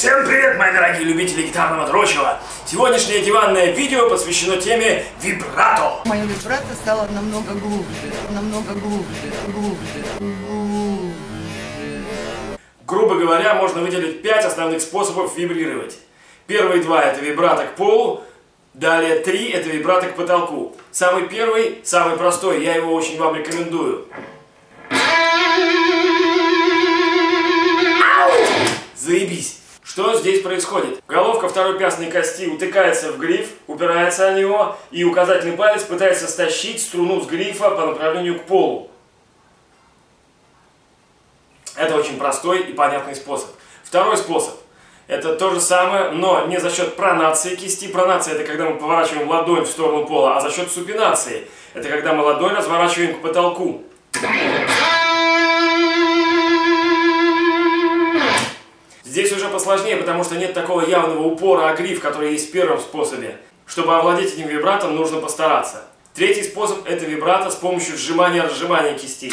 Всем привет, мои дорогие любители гитарного дрочева! Сегодняшнее диванное видео посвящено теме вибрато. Мое вибрато стало намного глубже. Грубо говоря, можно выделить 5 основных способов вибрировать. Первые 2 это вибрато к полу, далее 3 это вибрато к потолку. Самый первый, самый простой, я его очень вам рекомендую. Заебись! Что здесь происходит? Головка второй пястной кости утыкается в гриф, упирается о него, и указательный палец пытается стащить струну с грифа по направлению к полу. Это очень простой и понятный способ. Второй способ. Это то же самое, но не за счет пронации кисти. Пронация — это когда мы поворачиваем ладонь в сторону пола, а за счет супинации. Это когда мы ладонь разворачиваем к потолку. Здесь уже посложнее, потому что нет такого явного упора о гриф, который есть в первом способе. Чтобы овладеть этим вибратом, нужно постараться. Третий способ — это вибрато с помощью сжимания-разжимания кисти.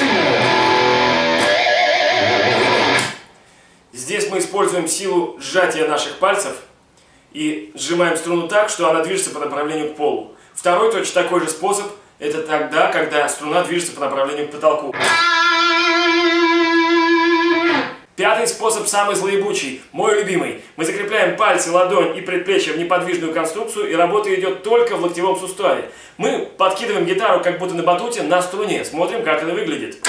Здесь мы используем силу сжатия наших пальцев и сжимаем струну так, что она движется по направлению к полу. Второй точно такой же способ — это тогда, когда струна движется по направлению к потолку. Пятый способ самый злоебучий, мой любимый. Мы закрепляем пальцы, ладонь и предплечье в неподвижную конструкцию, и работа идет только в локтевом суставе. Мы подкидываем гитару, как будто на батуте, на струне. Смотрим, как это выглядит.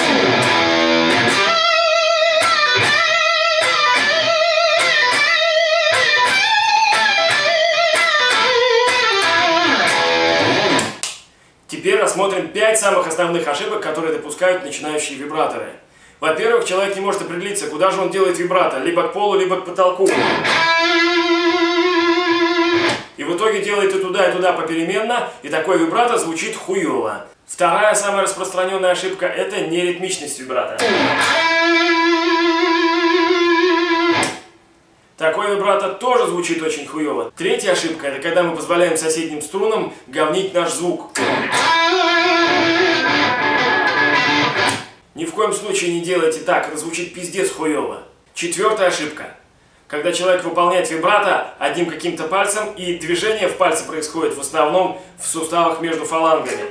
Теперь рассмотрим 5 самых основных ошибок, которые допускают начинающие вибраторы. Во-первых, человек не может определиться, куда же он делает вибрато, либо к полу, либо к потолку. И в итоге делает и туда попеременно, и такой вибрато звучит хуёво. Вторая самая распространенная ошибка – это неритмичность вибрато. Такой вибрато тоже звучит очень хуёво. Третья ошибка – это когда мы позволяем соседним струнам говнить наш звук. Ни в коем случае не делайте так, это звучит пиздец хуёво. Четвертая ошибка. Когда человек выполняет вибрато одним каким-то пальцем, и движение в пальце происходит в основном в суставах между фалангами.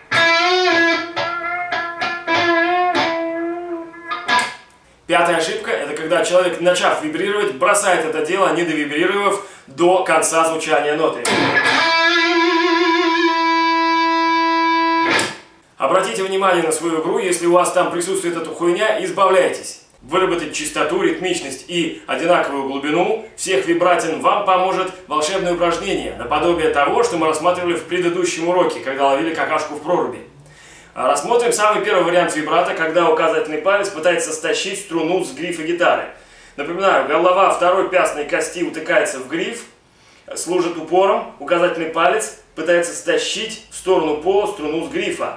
Пятая ошибка – это когда человек, начав вибрировать, бросает это дело, не довибрировав до конца звучания ноты. Обратите внимание на свою игру, если у вас там присутствует эта хуйня, избавляйтесь. Выработать чистоту, ритмичность и одинаковую глубину всех вибратин вам поможет волшебное упражнение, наподобие того, что мы рассматривали в предыдущем уроке, когда ловили какашку в проруби. Рассмотрим самый первый вариант вибрато, когда указательный палец пытается стащить струну с грифа гитары. Напоминаю, голова второй пястной кости утыкается в гриф, служит упором, указательный палец пытается стащить в сторону пола струну с грифа.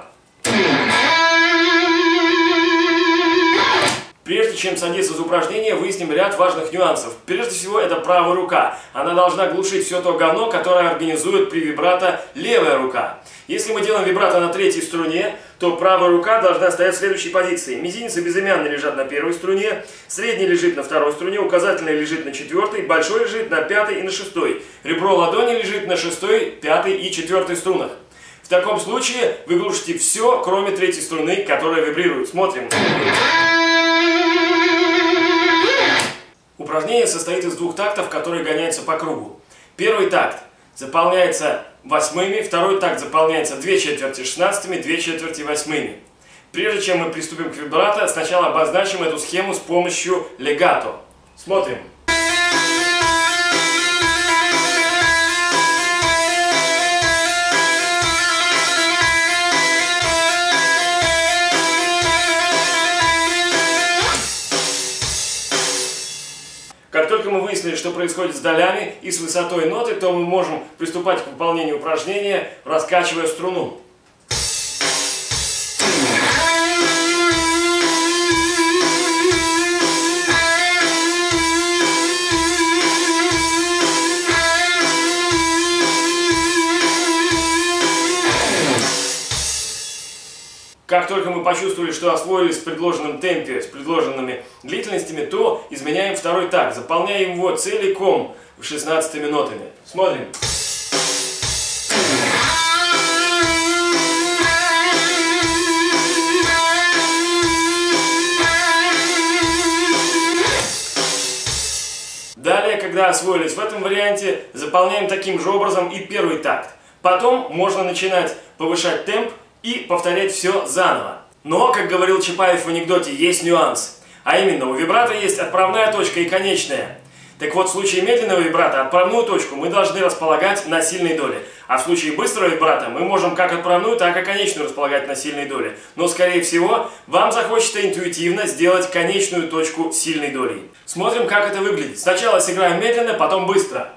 Прежде чем садиться за упражнение, выясним ряд важных нюансов. Прежде всего, это правая рука. Она должна глушить все то говно, которое организует при вибрато левая рука. Если мы делаем вибрато на третьей струне, то правая рука должна стоять в следующей позиции. Мизинец и безымянный лежат на первой струне, средний лежит на второй струне, указательный лежит на четвертой, большой лежит на пятой и на шестой. Ребро ладони лежит на шестой, пятой и четвертой струнах. В таком случае вы глушите все, кроме третьей струны, которая вибрирует. Смотрим. Упражнение состоит из 2 тактов, которые гоняются по кругу. Первый такт заполняется восьмыми, второй такт заполняется 2 четверти 16-ми, 2 четверти 8-ми. Прежде чем мы приступим к вибрато, сначала обозначим эту схему с помощью легато. Смотрим. Как только мы выяснили, что происходит с долями и с высотой ноты, то мы можем приступать к выполнению упражнения, раскачивая струну. Как только мы почувствовали, что освоились в предложенном темпе, с предложенными длительностями, то изменяем второй такт, заполняем его целиком 16 минутами. Смотрим. Далее, когда освоились в этом варианте, заполняем таким же образом и первый такт. Потом можно начинать повышать темп и повторять все заново. Но, как говорил Чапаев в анекдоте, есть нюанс. А именно, у вибрато есть отправная точка и конечная. Так вот, в случае медленного вибрато отправную точку мы должны располагать на сильной доле. А в случае быстрого вибрато мы можем как отправную, так и конечную располагать на сильной доле. Но, скорее всего, вам захочется интуитивно сделать конечную точку сильной долей. Смотрим, как это выглядит. Сначала сыграем медленно, потом быстро.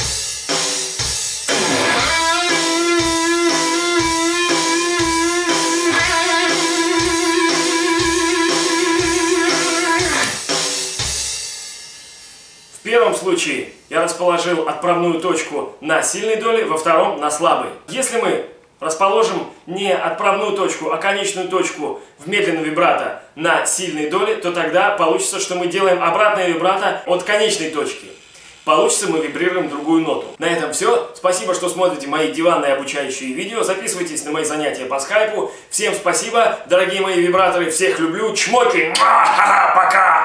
В первом случае я расположил отправную точку на сильной доле, во втором на слабой. Если мы расположим не отправную точку, а конечную точку в медленном вибрато на сильной доле, то тогда получится, что мы делаем обратное вибрато от конечной точки. Получится, мы вибрируем другую ноту. На этом все. Спасибо, что смотрите мои диванные обучающие видео. Записывайтесь на мои занятия по скайпу. Всем спасибо, дорогие мои вибраторы. Всех люблю. Чмоки. Пока!